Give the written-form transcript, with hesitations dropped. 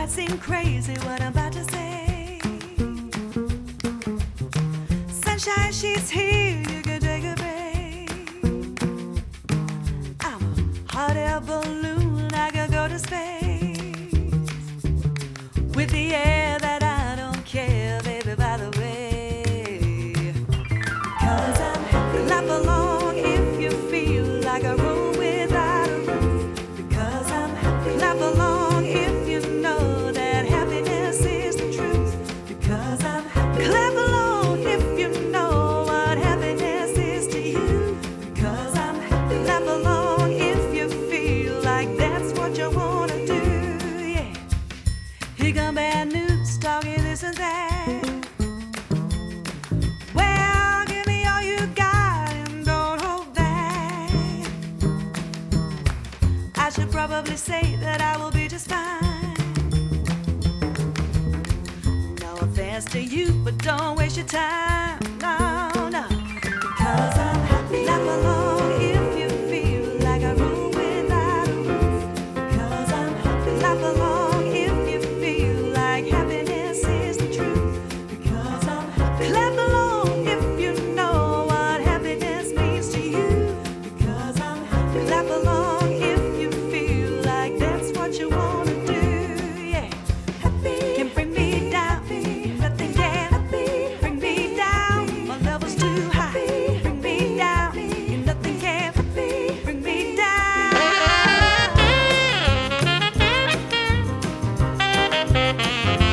might seem crazy what I'm about to say. Sunshine, she's here, you can take a break. I'm a hot air balloon, I can go to space. With the air that I don't care, baby, by the way. Cause I'm happy. Clap along if you feel like a room without a roof. Because I'm happy. Clap along if you know that happiness is the truth. Because I'm happy. Clap along if you know what happiness is to you. Because I'm happy. Clap along if you feel like that's what you wanna do. Yeah. Here come bad news, talking this and that. Well, give me all you got and don't hold back. I should probably say that I will be just fine. No offense to you, but don't waste your time. No, no. Because I'm happy. Clap along if you feel like a room without a roof. Because I'm happy. Clap along if you feel like happiness is the truth. Because I'm happy. Clap along if you know what happiness means to you. Because I'm happy. Clap along if you feel like that's what you want to do. Yeah. Happy can bring me down. Nothing can bring me down. My level's too high. Bring me down. And nothing can bring me down.